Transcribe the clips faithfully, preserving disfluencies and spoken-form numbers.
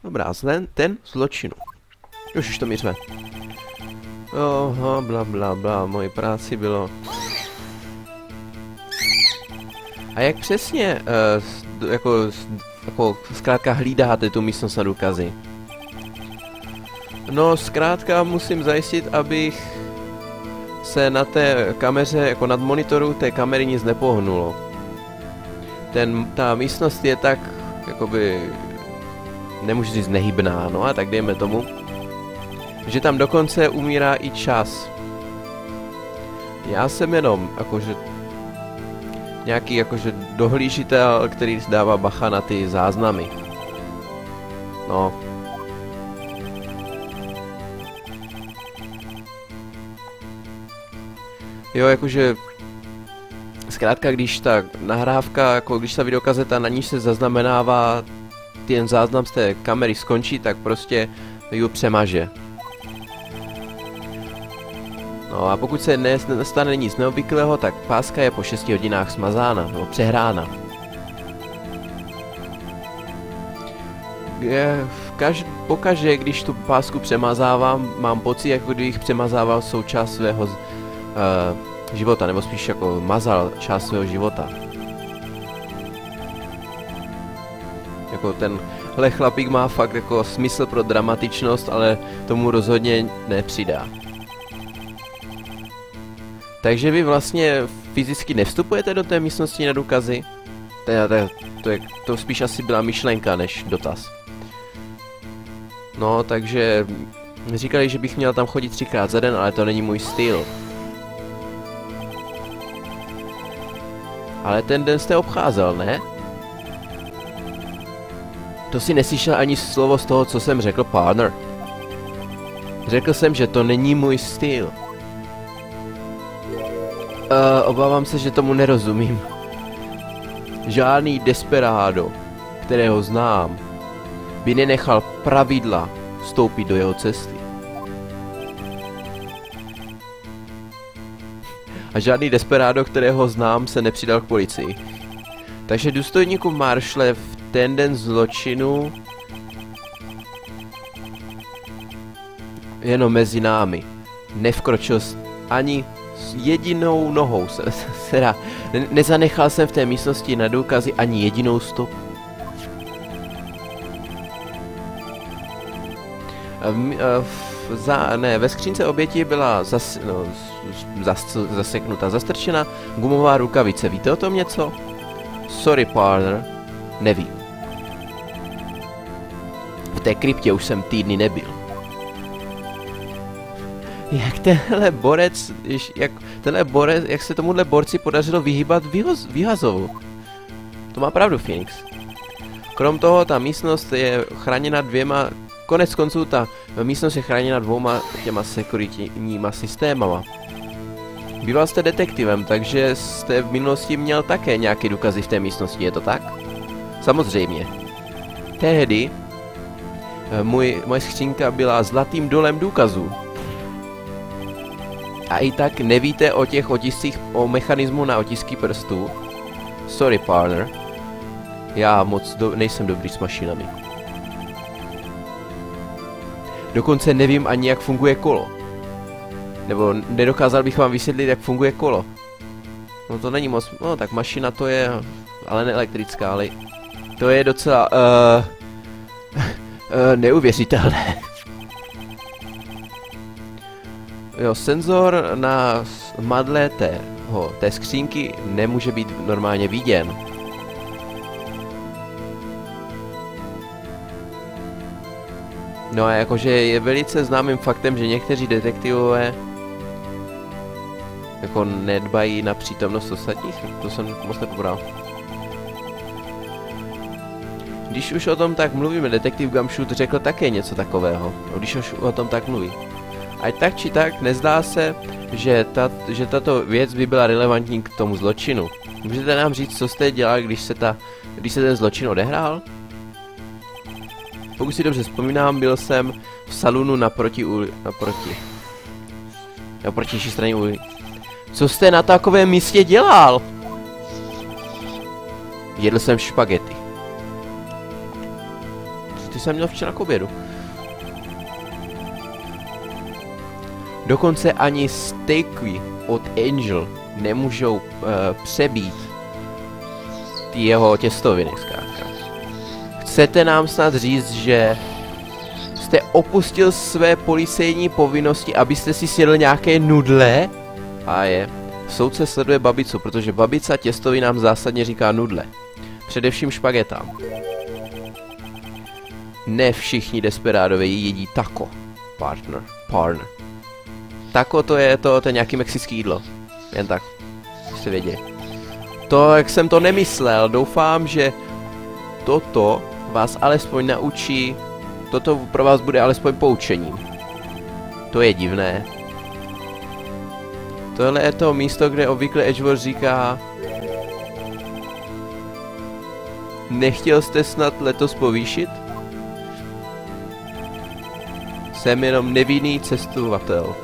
Dobrá, zlen ten zločinu. Už, už to mířme. Oho, bla bla bla, moje práci bylo. A jak přesně, uh, jako, jako, zkrátka hlídáte tu místnost na důkazy? No, zkrátka musím zajistit, abych se na té kameře, jako nad monitoru té kamery nic nepohnulo. Ten, ta místnost je tak, jakoby, nemůžu říct nehybná, no a tak dejme tomu, že tam dokonce umírá i čas. Já jsem jenom, jakože, nějaký, jakože, dohlížitel, který dává bacha na ty záznamy. No. Jo, jakože, zkrátka, když ta nahrávka, jako když ta videokazeta, na níž se zaznamenává ten záznam z té kamery skončí, tak prostě ji přemaže. No a pokud se nestane nic neobvyklého, tak páska je po šesti hodinách smazána, nebo přehrána. Je, kaž, pokaždé, když tu pásku přemazávám, mám pocit, jako kdybych přemazával součást svého uh, života, nebo spíš jako mazal část svého života. Jako tenhle chlapík má fakt jako smysl pro dramatičnost, ale tomu rozhodně nepřidá. Takže vy vlastně fyzicky nevstupujete do té místnosti na důkazy? To, to, to, je, to spíš asi byla myšlenka než dotaz. No, takže říkali, že bych měl tam chodit třikrát za den, ale to není můj styl. Ale ten den jste obcházel, ne? To si neslyšel ani slovo z toho, co jsem řekl, partner. Řekl jsem, že to není můj styl. Uh, obávám se, že tomu nerozumím. Žádný desperado, kterého znám, by nenechal pravidla vstoupit do jeho cesty. A žádný desperado, kterého znám, se nepřidal k policii. Takže důstojníku Maršle v ten den zločinu jenom mezi námi nevkročil ani s jedinou nohou, se, se, se dá. Ne, nezanechal jsem v té místnosti na důkazy ani jedinou stopu. V, v, za, ne, ve skřínce oběti byla zas, no, zas, zaseknuta, zastrčena gumová rukavice. Víte o tom něco? Sorry, partner, nevím. V té kryptě už jsem týdny nebyl. Jak tenhle borec, jak tenhle borec, jak se tomuhle borci podařilo vyhýbat výhazovu. To má pravdu Phoenix. Krom toho, ta místnost je chráněna dvěma, konec konců ta místnost je chráněna dvouma těma sekuritníma systémama. Býval jste detektivem, takže jste v minulosti měl také nějaké důkazy v té místnosti, je to tak? Samozřejmě. Tehdy můj, moje skřínka byla zlatým dolem důkazů. A i tak nevíte o těch otiscích, o mechanismu na otisky prstů? Sorry, partner. Já moc do, nejsem dobrý s mašinami. Dokonce nevím ani, jak funguje kolo. Nebo nedokázal bych vám vysvětlit, jak funguje kolo. No to není moc, no tak mašina to je, ale neelektrická, ale to je docela, uh, uh, neuvěřitelné. Jo, senzor na madle té, ho, té skřínky nemůže být normálně viděn. No a jakože je velice známým faktem, že někteří detektivové jako nedbají na přítomnost ostatních, to jsem moc nepobral. Když už o tom tak mluvíme, detektiv Gumshoot řekl také něco takového, no, když už o tom tak mluví. Ať tak či tak, nezdá se, že, ta, že tato věc by byla relevantní k tomu zločinu. Můžete nám říct, co jste dělali, když se, ta, když se ten zločin odehrál? Pokud si dobře vzpomínám, byl jsem v salonu naproti uli, naproti. Na protější straně ulici. Co jste na takovém místě dělal? Jedl jsem špagety. Ty jsem měl včera k obědu. Dokonce ani steaky od Angel nemůžou uh, přebít ty jeho těstoviny, zkrátka. Chcete nám snad říct, že jste opustil své policejní povinnosti, abyste si snědl nějaké nudle? A je. Soudce sleduje babicu, protože babica těstovinám zásadně říká nudle. Především špagetám. Ne všichni desperádové jedí taco, partner, partner. Taco to je to, to je nějaký mexický jídlo. Jen tak, jste věděli. To, jak jsem to nemyslel, doufám, že toto vás alespoň naučí, toto pro vás bude alespoň poučením. To je divné. Tohle je to místo, kde obvykle Edgeworth říká: nechtěl jste snad letos povýšit? Jsem jenom nevinný cestovatel.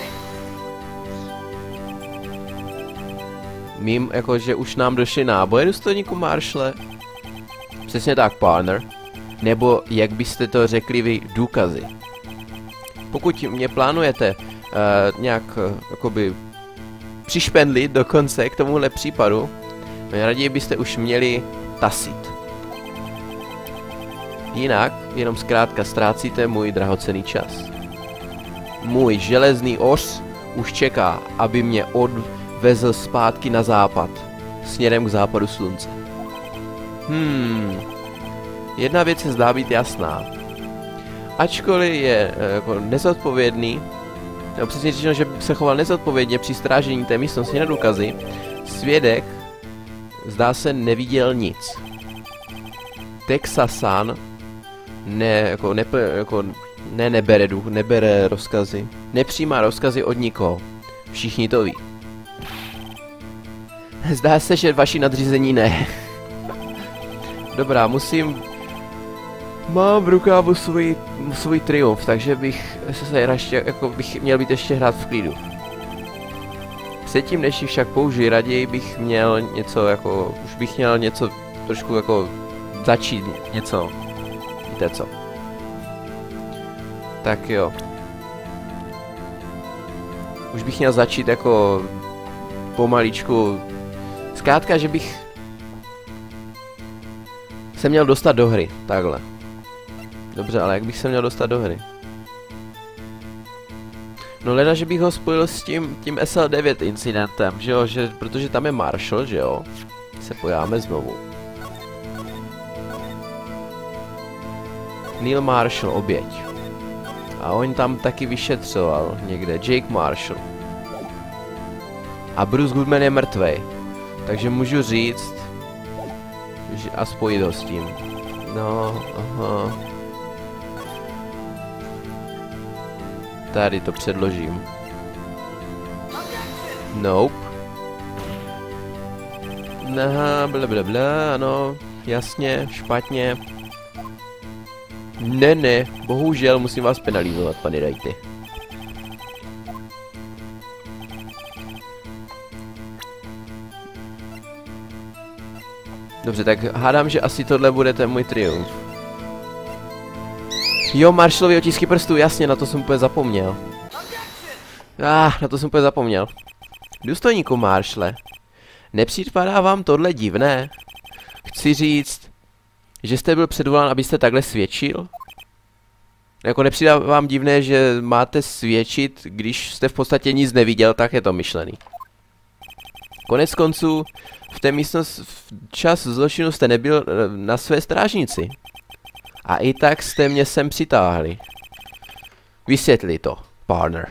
Mím, jakože už nám došly náboje, důstojníku Marshale? Přesně tak, partner. Nebo, jak byste to řekli vy, důkazy. Pokud mě plánujete uh, nějak, uh, jakoby, přišpendlit dokonce k tomuhle případu, raději byste už měli tasit. Jinak, jenom zkrátka ztrácíte můj drahocenný čas. Můj železný os už čeká, aby mě odvezl zpátky na západ, směrem k západu slunce. Hmm, jedna věc se zdá být jasná. Ačkoliv je e, jako nezodpovědný, nebo přesně řečeno, že se choval nezodpovědně při strážení té místnosti na důkazy, svědek zdá se neviděl nic. Texasan ne, jako, ne, jako, ne, nebere, duch, nebere rozkazy, nepřijímá rozkazy od nikoho. Všichni to ví. Zdá se, že vaši nadřízení ne. Dobrá, musím... Mám v rukávu svůj, svůj triumf, takže bych se ještě, jako bych měl být ještě hrát v klidu. Předtím, než ji však použiji, raději bych měl něco jako... Už bych měl něco trošku jako... Začít něco. Víte co? Tak jo. Už bych měl začít jako... Pomaličku... Zkrátka, že bych... se měl dostat do hry, takhle. Dobře, ale jak bych se měl dostat do hry? No leda, že bych ho spojil s tím, tím S L devět incidentem, že jo, že, protože tam je Marshall, že jo. Se pojáme znovu. Neil Marshall, oběť. A on tam taky vyšetřoval někde, Jake Marshall. A Bruce Goodman je mrtvej. Takže můžu říct, že a spojit ho s tím. No, aha. Tady to předložím. Nope. Aha, blablabla, ano, jasně, špatně. Ne, ne, bohužel musím vás penalizovat, pane Wrighty. Dobře, tak hádám, že asi tohle bude ten můj triumf. Jo, Marshallovy otisky prstů, jasně, na to jsem úplně zapomněl. Ah, na to jsem úplně zapomněl. Důstojníku Marshalle, nepřipadá vám tohle divné? Chci říct, že jste byl předvolán, abyste takhle svědčil? Jako nepřijde vám divné, že máte svědčit, když jste v podstatě nic neviděl, tak je to myšlený. Konec konců, v té místnosti v čas zločinu jste nebyl na své strážnici. A i tak jste mě sem přitáhli. Vysvětli to, partner.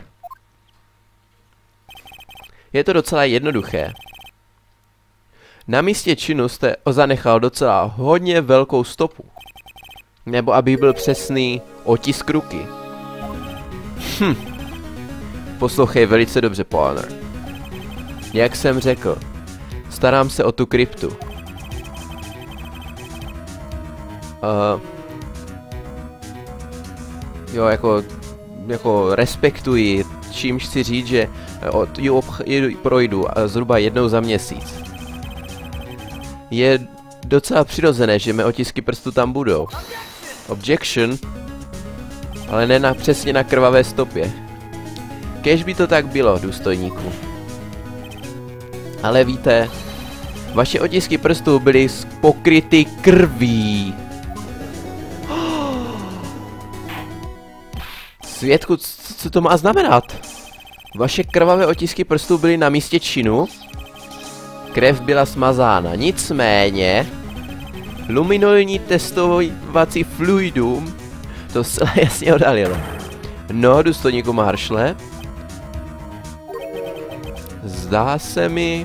Je to docela jednoduché. Na místě činu jste zanechal docela hodně velkou stopu. Nebo aby byl přesný, otisk ruky. Hm. Poslouchej velice dobře, partner. Jak jsem řekl, starám se o tu kryptu. Uh, jo, jako, jako respektuji, čímž chci říct, že od, ju, ju projdu zhruba jednou za měsíc. Je docela přirozené, že mé otisky prstů tam budou. Objection. Ale ne na, přesně na krvavé stopě. Kéž by to tak bylo, důstojníku. Ale víte, vaše otisky prstů byly pokryty krví. Svědku, co to má znamenat? Vaše krvavé otisky prstů byly na místě činu? Krev byla smazána, nicméně luminolní testovací fluidum to zcela jasně odhalilo. No, důstojníku Marshle, zdá se mi,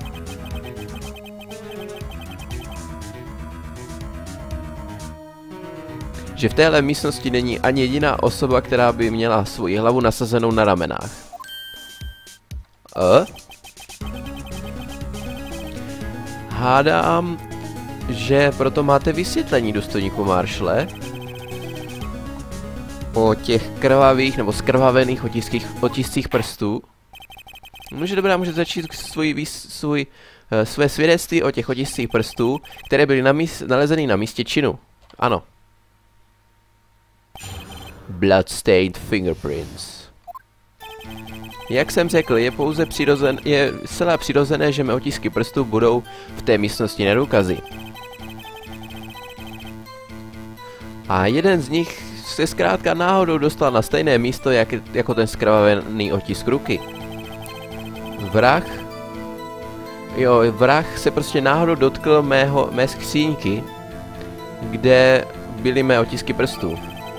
že v téhle místnosti není ani jediná osoba, která by měla svoji hlavu nasazenou na ramenách. E? Hádám, že proto máte vysvětlení, důstojníku Marshle, o těch krvavých nebo skrvavených otiských, otiscích prstů. Může dobrá, může začít svůj, svůj, uh, své svědectví o těch otiscích prstů, které byly na míst, nalezeny na místě činu. Ano. Bloodstained fingerprints. Jak jsem řekl, je pouze přirozen, je zcela přirozené, že mé otisky prstů budou v té místnosti na důkazy. A jeden z nich se zkrátka náhodou dostal na stejné místo, jak, jako ten skrvavený otisk ruky. Vrah... Jo, vrah se prostě náhodou dotkl mého, mé skříňky, kde byly mé otisky prstů.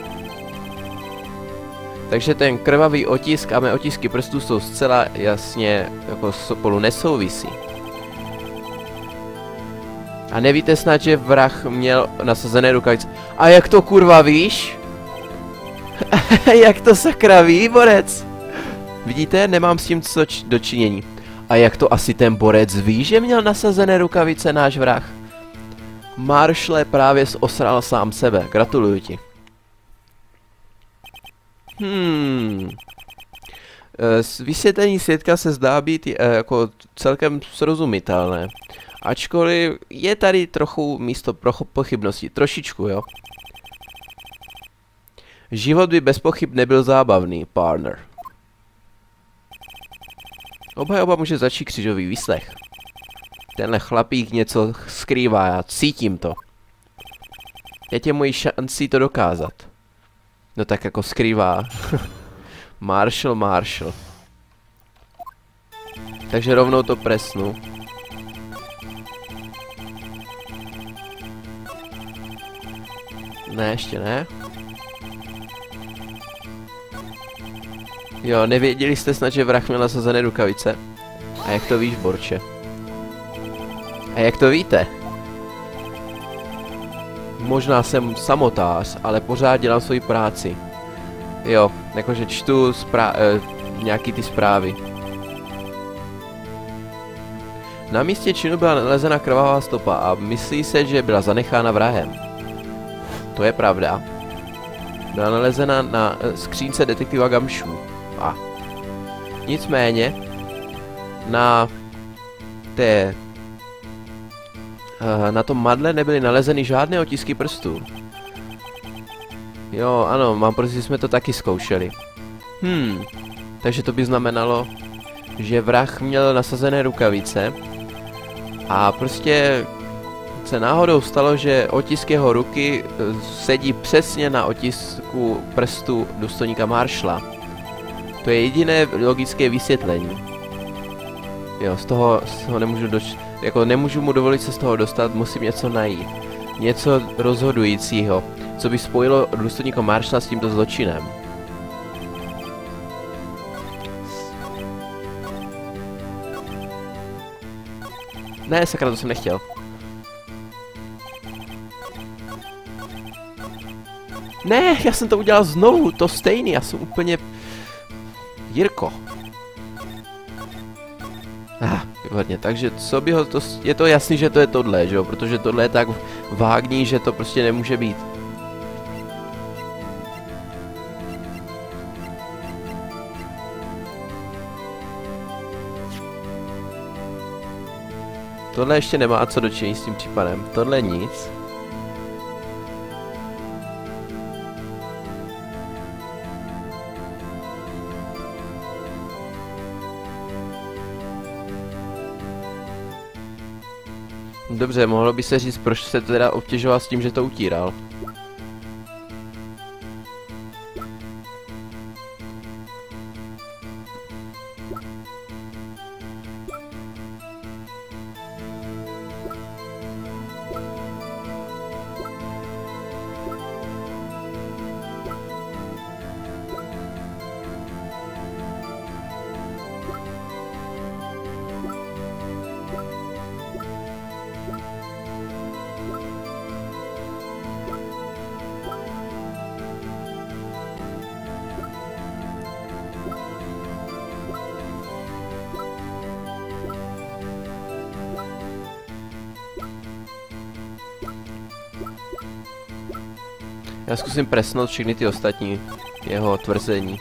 Takže ten krvavý otisk a mé otisky prstů jsou zcela jasně jako spolu nesouvisí. A nevíte snad, že vrah měl nasazené rukavice? A jak to kurva víš? Jak to sakra ví, borec? Vidíte, nemám s tím co dočinění. A jak to asi ten borec ví, že měl nasazené rukavice náš vrah? Marshle právě osral sám sebe, gratuluju ti. Hmm. Vysvětlení svědka se zdá být jako celkem srozumitelné. Ačkoliv je tady trochu místo pro pochybnosti. Trošičku, jo. Život by bez pochyb nebyl zábavný, partner. Obhajoba může začít křižový výslech. Tenhle chlapík něco skrývá, já cítím to. Teď je mojí šancí to dokázat. No tak jako skrývá. Marshall, Marshall. Takže rovnou to presnu. Ne, ještě ne. Jo, nevěděli jste snad, že vrah měl nasazené rukavice? A jak to víš, borče? A jak to víte? Možná jsem samotář, ale pořád dělám svoji práci. Jo, jakože čtu eh, nějaký ty zprávy. Na místě činu byla nalezena krvavá stopa a myslí se, že byla zanechána vrahem. To je pravda. Byla nalezena na eh, skřínce detektiva Gumshoe. A. Nicméně, na té na tom madle nebyly nalezeny žádné otisky prstů. Jo, ano, mám pocit, že jsme to taky zkoušeli. Hmm, takže to by znamenalo, že vrah měl nasazené rukavice a prostě se náhodou stalo, že otisk jeho ruky sedí přesně na otisku prstu důstojníka Marshalla. To je jediné logické vysvětlení. Jo, z toho, z toho nemůžu doč... Jako nemůžu mu dovolit se z toho dostat, musím něco najít. Něco rozhodujícího, co by spojilo důstojníka Marshalla s tímto zločinem. Ne, sakra, to jsem nechtěl. Ne, já jsem to udělal znovu, to stejný, já jsem úplně... Jirko. Ah, výborně, takže co by ho to... Je to jasný, že to je tohle, že jo? Protože tohle je tak vágní, že to prostě nemůže být. Tohle ještě nemá co dočinit s tím případem. Tohle nic. Dobře, mohlo by se říct, proč se teda obtěžoval s tím, že to utíral. Já zkusím presnout všechny ty ostatní jeho tvrzení.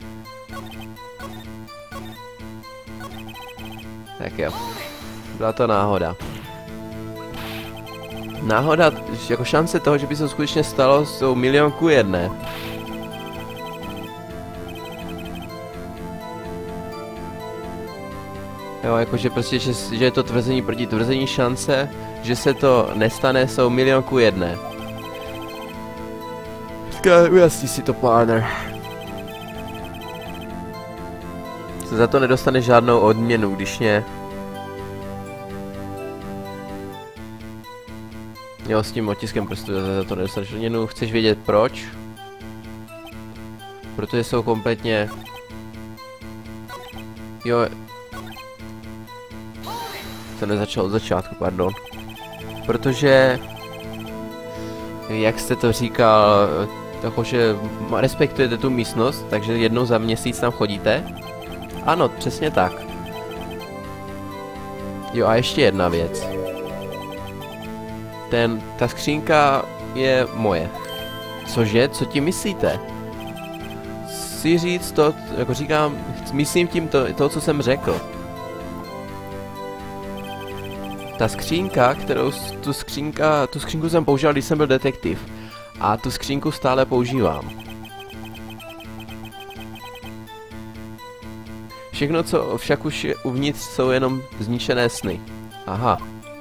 Tak jo. Byla to náhoda. Náhoda, jako šance toho, že by se to skutečně stalo, jsou milion ku jedné. Jo, jakože prostě, že, že je to tvrzení proti tvrzení, šance, že se to nestane, jsou milion ku jedné. Ujasni si to, partner. Za to nedostane žádnou odměnu, když mě... Jo, s tím otiskem prstu za to nedostaneš odměnu. Chceš vědět proč? Protože jsou kompletně... Jo... To nezačalo od začátku, pardon. Protože... Jak jste to říkal... Takže respektujete tu místnost, takže jednou za měsíc tam chodíte? Ano, přesně tak. Jo, a ještě jedna věc. Ten, ta skřínka je moje. Cože? Co ti myslíte? Chci říct to, jako říkám, myslím tím to, to, co jsem řekl. Ta skřínka, kterou, tu skřínka, tu skřínku jsem používal, když jsem byl detektiv. A tu skřínku stále používám. Všechno, co však už je uvnitř, jsou jenom zničené sny. Aha.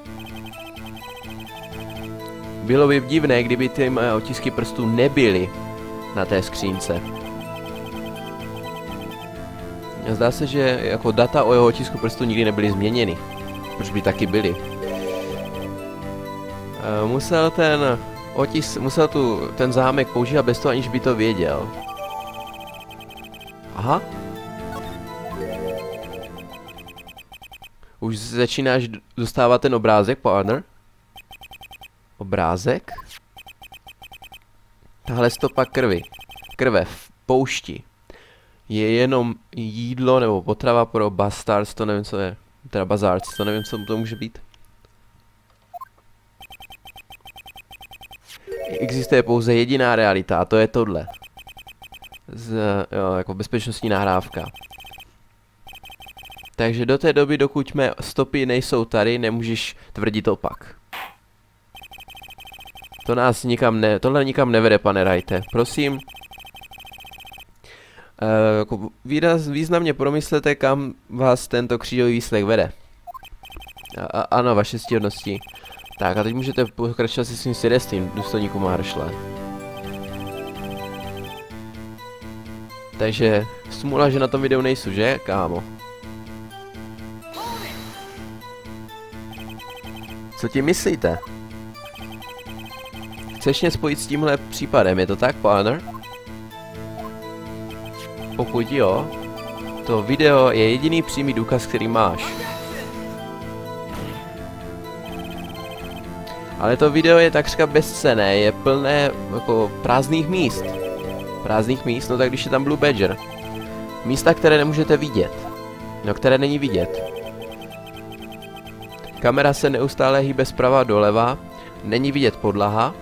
Bylo by divné, kdyby ty moje otisky prstů nebyly na té skřínce. Zdá se, že jako data o jeho otisku prstů nikdy nebyly změněny. Proč by taky byly? E, musel ten... Otis musel tu ten zámek používat bez toho, aniž by to věděl. Aha. Už začínáš dostávat ten obrázek, partner? Obrázek? Tahle stopa krvi. Krve v poušti. Je jenom jídlo nebo potrava pro bastards, to nevím, co je. Teda bazards, to nevím, co to může být. Existuje pouze jediná realita a to je tohle. Z, jo, jako bezpečnostní nahrávka. Takže do té doby, dokud mé stopy nejsou tady, nemůžeš tvrdit opak. To nás nikam ne, tohle nikam nevede, pane Wrighte. Prosím. E, jako výraz, významně promyslete, kam vás tento křížový výslech vede. A, a, ano, vaše stíhodnosti. Tak a teď můžete pokračovat si s tím svědectvím, důstojníku Maršle. Takže smůla, že na tom videu nejsou, že, kámo? Co ti myslíte? Chceš mě spojit s tímhle případem, je to tak, partner? Pokud jo, to video je jediný přímý důkaz, který máš. Ale to video je takřka bezcenné, je plné jako prázdných míst. Prázdných míst, no tak když je tam Blue Badger. Místa, které nemůžete vidět. No, které není vidět. Kamera se neustále hýbe zprava doleva, není vidět podlaha.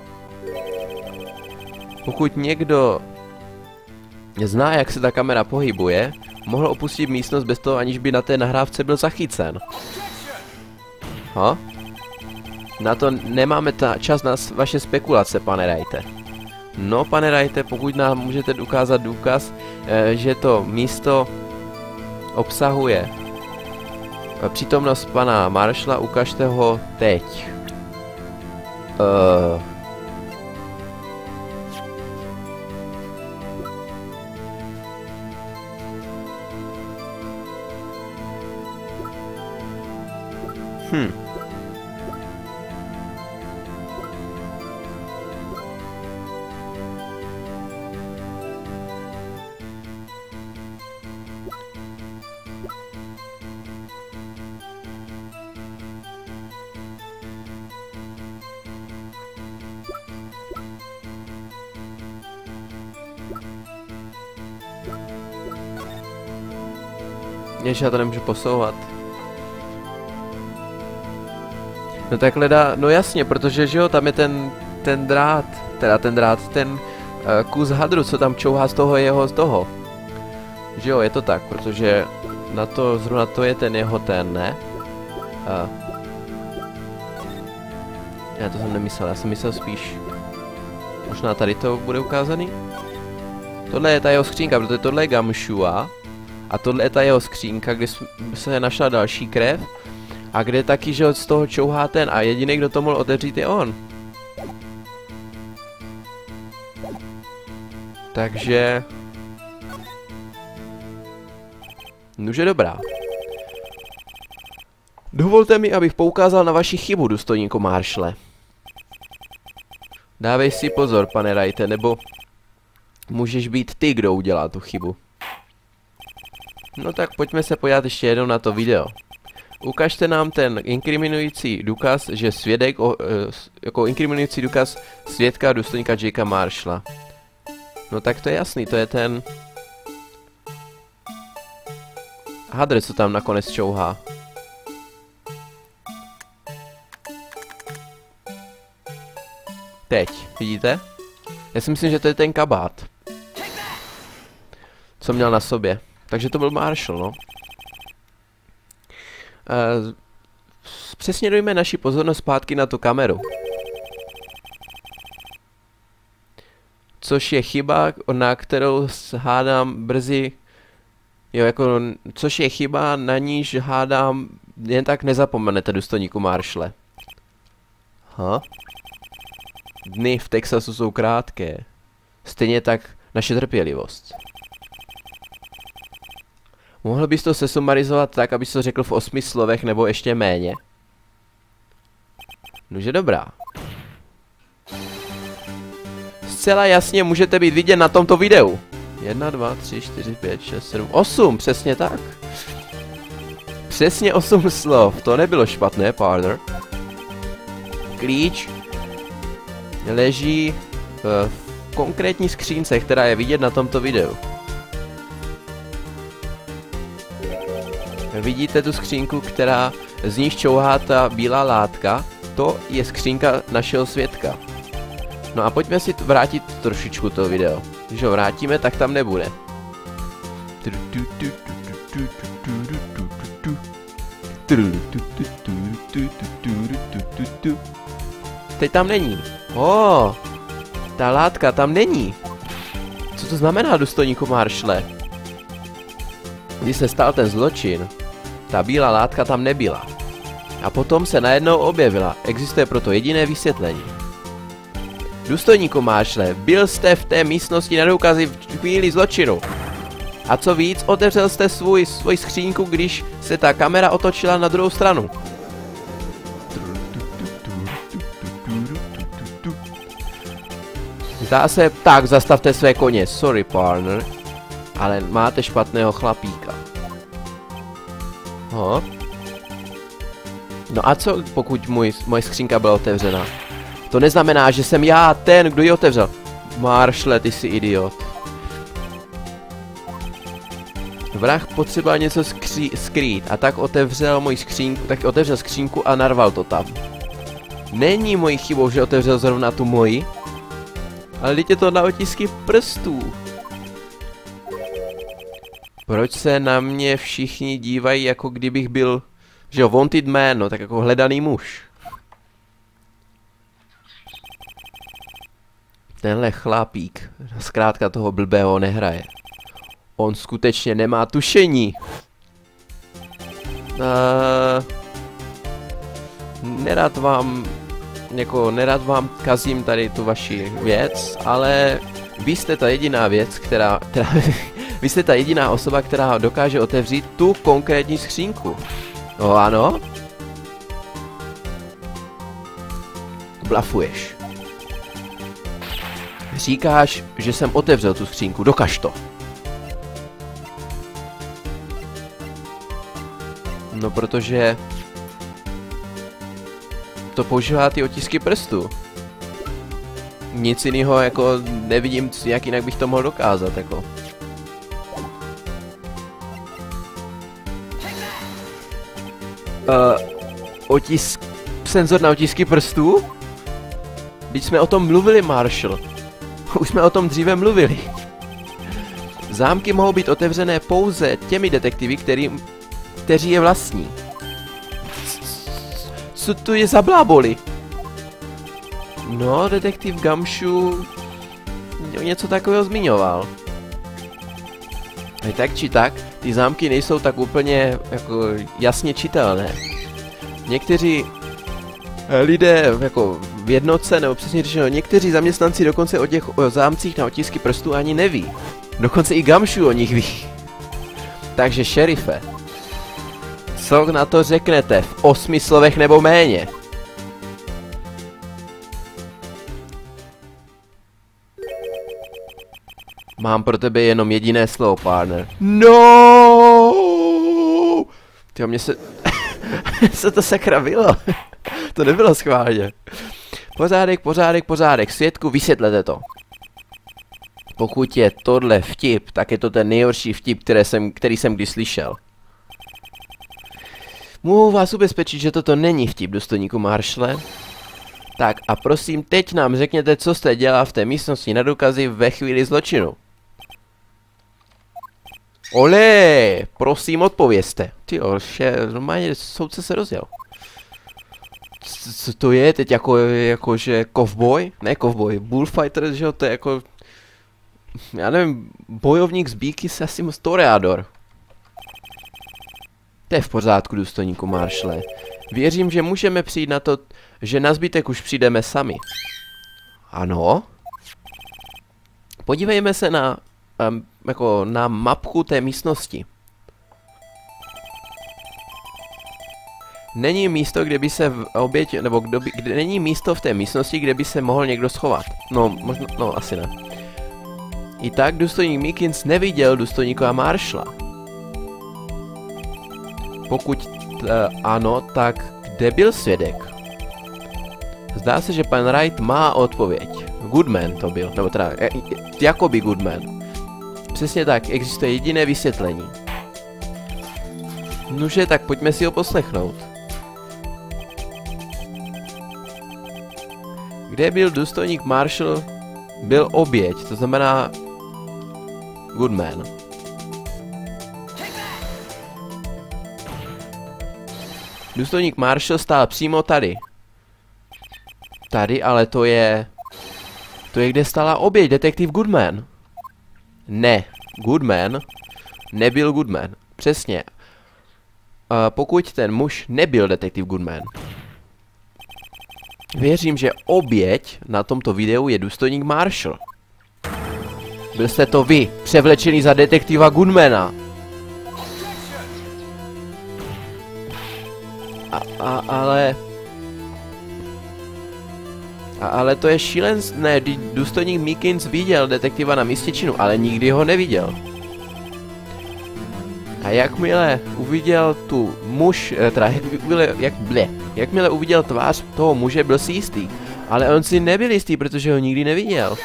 Pokud někdo zná, jak se ta kamera pohybuje, mohl opustit místnost bez toho, aniž by na té nahrávce byl zachycen. Ha? Na to nemáme ta čas na vaše spekulace, pane Wrighte. No, pane Wrighte, pokud nám můžete ukázat důkaz, e, že to místo obsahuje Přítomnost pana Marshalla, ukažte ho teď. Uh. Hm. Jež já to nemůžu posouvat. No tak hledá, no jasně, protože že jo, tam je ten, ten drát, teda ten drát, ten uh, kus hadru, co tam čouhá z toho jeho, z toho. Že jo, je to tak, protože na to, zrovna to je ten jeho ten, ne? Uh. Já to jsem nemyslel, já jsem myslel spíš. Možná tady to bude ukázaný? Tohle je ta jeho skřínka, protože tohle je Gumshoe. A tohle je ta jeho skřínka, kde se našla další krev. A kde taky, že z toho čouhá ten. A jediný, kdo to mohl otevřít, je on. Takže... Nuže dobrá. Dovolte mi, abych poukázal na vaši chybu, důstojníku Marshalle. Dávej si pozor, pane Wrighte, nebo... Můžeš být ty, kdo udělá tu chybu. No tak pojďme se podívat ještě jednou na to video. Ukažte nám ten inkriminující důkaz, že svědek, o, jako inkriminující důkaz svědka důstojníka Jakea Marshalla. No tak to je jasný, to je ten... hadr, co tam nakonec čouhá. Teď, vidíte? Já si myslím, že to je ten kabát. Co měl na sobě. Takže to byl Marshall, no. Uh, přesně dojme naši pozornost zpátky na tu kameru. Což je chyba, na kterou hádám brzy... Jo, jako... Což je chyba, na níž hádám... Jen tak nezapomenete, důstojníku Marshalle. Ha? Dny v Texasu jsou krátké. Stejně tak naše trpělivost. Mohl bys to sesumarizovat tak, abys to řekl v osmi slovech nebo ještě méně? Nože dobrá. Zcela jasně můžete být vidět na tomto videu. Jedna, dva, tři, čtyři, pět, šest, sedm, osm, přesně tak. Přesně osm slov, to nebylo špatné, partner. Klíč leží v konkrétní skřínce, která je vidět na tomto videu. Vidíte tu skřínku, která z níž čouhá ta bílá látka? To je skřínka našeho svědka. No a pojďme si vrátit trošičku to video. Když ho vrátíme, tak tam nebude. Teď tam není. Oh, ta látka tam není. Co to znamená, důstojníku Marshalle? Když se stal ten zločin, ta bílá látka tam nebyla. A potom se najednou objevila. Existuje proto jediné vysvětlení. Důstojníku Marshalle, byl jste v té místnosti na důkazy v chvíli zločinu. A co víc, otevřel jste svůj, svůj skřínku, když se ta kamera otočila na druhou stranu. Zdá se, tak zastavte své koně, sorry partner, ale máte špatného chlapíka. Ho. No a co, pokud můj, moje skřínka byla otevřena? To neznamená, že jsem já ten, kdo ji otevřel. Marshalle, ty jsi idiot. Vrah potřeba něco skří, skrýt a tak otevřel moji skřínku, tak otevřel skřínku a narval to tam. Není mojí chybou, že otevřel zrovna tu moji, ale teď je to na otisky prstů. Proč se na mě všichni dívají, jako kdybych byl, že jo, wanted man, no, tak jako hledaný muž. Tenhle chlapík zkrátka toho blbého nehraje. On skutečně nemá tušení. Uh, nerad vám, jako nerad vám kazím tady tu vaši věc, ale vy jste ta jediná věc, která, která vy jste ta jediná osoba, která dokáže otevřít tu konkrétní skřínku. No ano? Blafuješ. Říkáš, že jsem otevřel tu skřínku, dokaž to. No protože to používá ty otisky prstů. Nic jiného jako nevidím, jak jinak bych to mohl dokázat jako. Uh, otisk... Senzor na otisky prstů? Když jsme o tom mluvili, Marshall. Už jsme o tom dříve mluvili. Zámky mohou být otevřené pouze těmi detektivy, který, kteří je vlastní. Co to je za bláboli? No, detektiv Gumshoe něco takového zmiňoval. A tak či tak, ty zámky nejsou tak úplně jako jasně čitelné. Někteří lidé jako v jednotce, nebo přesně řečeno, někteří zaměstnanci dokonce o těch o zámcích na otisky prstů ani neví. Dokonce i Gumshoe o nich ví. Takže šerife, co na to řeknete v osmi slovech nebo méně? Mám pro tebe jenom jediné slovo, partner. No! Tyjo, mně se... se to sakra bylo. To nebylo schválně. Pořádek, pořádek, pořádek. Svědku, vysvětlete to. Pokud je tohle vtip, tak je to ten nejhorší vtip, který jsem, který jsem kdy slyšel. Mohu vás ubezpečit, že toto není vtip, důstojníku Marshalle. Tak a prosím, teď nám řekněte, co jste dělal v té místnosti na důkazy ve chvíli zločinu. Olé, prosím, odpovězte. Tyjo, še, normálně soudce se rozjel. Co to je teď jako, jako že kovboj? Ne kovboj, bullfighter, že jo, to je jako... Já nevím, bojovník z bíky se asi moc toreador. To je v pořádku, důstojníku Marshalle. Věřím, že můžeme přijít na to, že na zbytek už přijdeme sami. Ano? Podívejme se na, um, jako na mapku té místnosti. Není místo, kde by se v oběť, nebo kdo by, kde není místo v té místnosti, kde by se mohl někdo schovat. No, možná, no, asi ne. I tak důstojník Meekins neviděl důstojníka Marshalla. Pokud uh, ano, tak kde byl svědek? Zdá se, že pan Wright má odpověď. Goodman to byl, nebo teda, jakoby Goodman. Přesně tak, existuje jediné vysvětlení. Nože, tak pojďme si ho poslechnout. Kde byl důstojník Marshall? Byl oběť, to znamená Goodman. Důstojník Marshall stál přímo tady. Tady, ale to je... To je, kde stála oběť, detektiv Goodman. Ne, Goodman nebyl Goodman. Přesně. Uh, pokud ten muž nebyl detektiv Goodman. Věřím, že oběť na tomto videu je důstojník Marshall. Byl jste to vy, převlečený za detektiva Goodmana. A, a, ale... A, ale to je šílenství. Ne, důstojník Meekins viděl detektiva na místě činu, ale nikdy ho neviděl. A jakmile uviděl tu muž, teda jakmile, jak, ble, jakmile uviděl tvář toho muže, byl si jistý. Ale on si nebyl jistý, protože ho nikdy neviděl.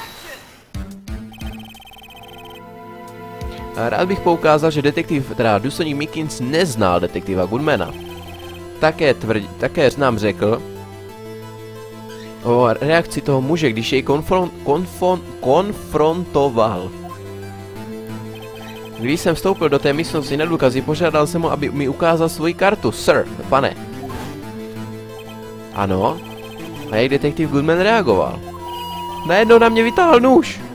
A rád bych poukázal, že detektiv, teda důstojník Meekins neznal detektiva Goodmana. Také, tvrdí, také nám řekl o reakci toho muže, když jej konfron, konfon, konfrontoval. Když jsem vstoupil do té místnosti na důkazy, požádal jsem mu, aby mi ukázal svoji kartu. Sir, pane. Ano. A jak detektiv Goodman reagoval? Najednou na mě vytáhl nůž.